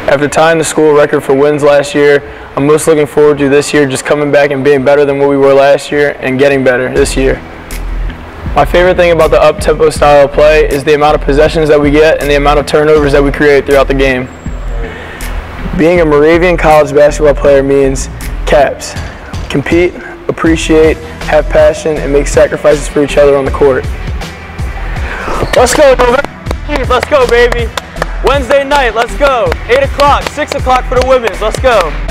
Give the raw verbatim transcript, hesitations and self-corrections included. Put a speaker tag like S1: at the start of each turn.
S1: After tying the school record for wins last year, I'm most looking forward to this year just coming back and being better than what we were last year and getting better this year. My favorite thing about the up-tempo style of play is the amount of possessions that we get and the amount of turnovers that we create throughout the game. Being a Moravian college basketball player means CAPS: compete, appreciate, have passion, and make sacrifices for each other on the court. Let's go, November fifteenth, let's go, baby. Wednesday night, let's go. eight o'clock, six o'clock for the women's, let's go.